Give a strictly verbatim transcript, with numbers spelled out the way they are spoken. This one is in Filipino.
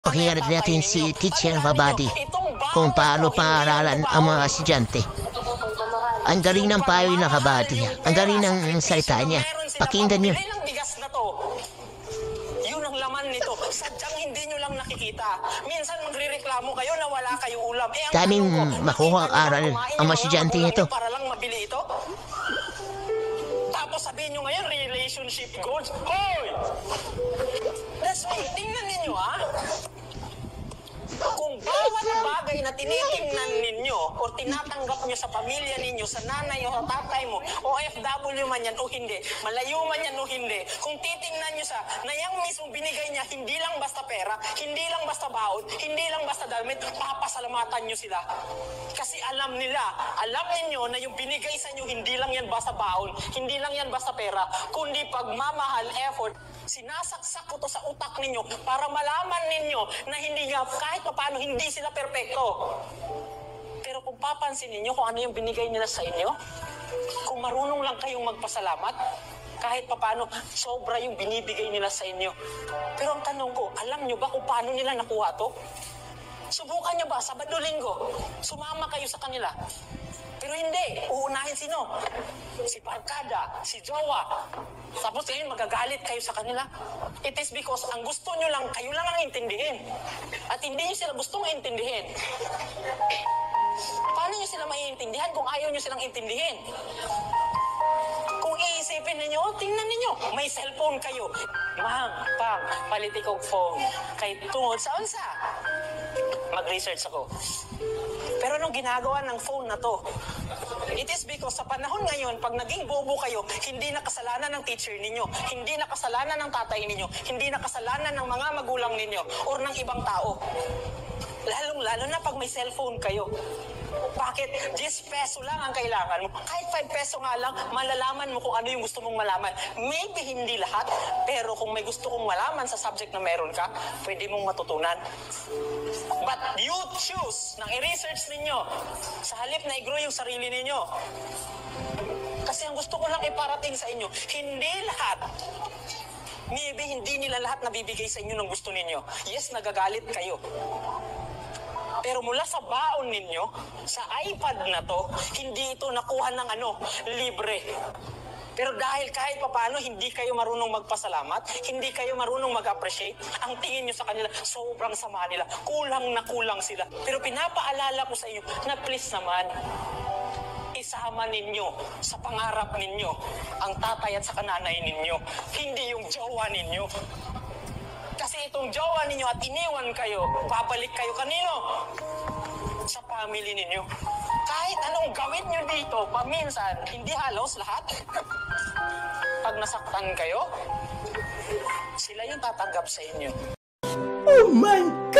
Pakinggan natin si Teacher Babadi kung paano pangaralan ang mga estudyante. Ang galing ng payo ng Babadi. Ang galing ng salita niya. Pakinggan niyo. Yun ang laman nito. Sadyang hindi nyo lang nakikita. Minsan magre-reklamo kayo na wala kayong ulam. Eh, ang daming tanong ko, makuha ang hindi aral ba kumain ang yung mga estudyante magulang nito. nyo para lang mabili ito? Tapos sabihin nyo ngayon, relationship goals. Hoy! That's why, tingnan ninyo ha. Kung bawat bagay na tinitingnan ninyo o tinatanggap nyo sa pamilya ninyo, sa nanay o tatay mo, o F W man yan o hindi, malayo man yan o hindi, kung titingnan nyo sa na yung mismong binigay niya, hindi lang basta pera, hindi lang basta baon, hindi lang basta damit, papasalamatan nyo sila. Kasi alam nila, alam ninyo na yung binigay sa inyo, hindi lang yan basta baon, hindi lang yan basta pera, kundi pagmamahal, effort, sinasaksak ko to sa utak ninyo para malaman ninyo na hindi nga kahit paano hindi sila perpekto. Pero kung papansin ninyo kung ano yung binigay nila sa inyo, kung marunong lang kayong magpasalamat, kahit paano sobra yung binibigay nila sa inyo. Pero ang tanong ko, alam nyo ba kung paano nila nakuha to? Subukan nyo ba, Sabado-Linggo, sumama kayo sa kanila. Pero hindi, uunahin sino? Si barkada, si jowa. Tapos yun, magagalit kayo sa kanila. It is because ang gusto nyo lang, kayo lang ang intindihin. At hindi nyo sila gustong intindihin. Paano nyo sila maiintindihan kung ayaw nyo silang intindihin? Kung iisipin ninyo, oh, tingnan ninyo, may cellphone kayo. Ma'am, pang, palitik og phone. Kay tungod sa unsa? Mag-research ako. Pero anong ginagawa ng phone na to? It is because sa panahon ngayon, pag naging bobo kayo, hindi na kasalanan ng teacher ninyo, hindi na kasalanan ng tatay ninyo, hindi na kasalanan ng mga magulang ninyo, or ng ibang tao. Lalong-lalo na pag may cellphone kayo. Bakit? ten peso lang ang kailangan mo. Kahit five peso nga lang, malalaman mo kung ano yung gusto mong malaman. Maybe hindi lahat, pero kung may gusto kong malaman sa subject na meron ka, pwede mong matutunan. But you choose nang i-research ninyo sa halip na i-grow yung sarili ninyo. Kasi ang gusto ko lang iparating sa inyo, hindi lahat. Maybe hindi nila lahat nabibigay sa inyo ng gusto ninyo. Yes, nagagalit kayo. Pero mula sa baon ninyo, sa iPad na to, hindi ito nakuha ng ano, libre. Pero dahil kahit papaano hindi kayo marunong magpasalamat, hindi kayo marunong mag-appreciate, ang tingin nyo sa kanila, sobrang sama nila, kulang na kulang sila. Pero pinapaalala ko sa inyo na please naman, isama ninyo sa pangarap ninyo ang tatay at sa kananay ninyo, hindi yung jowa ninyo. Kasi itong jowa ninyo at iniwan kayo, babalik kayo kanino? Sa family ninyo. Kahit anong gawin nyo dito, paminsan, hindi halos lahat. Pag nasaktan kayo, sila yung tatanggap sa inyo. Oh my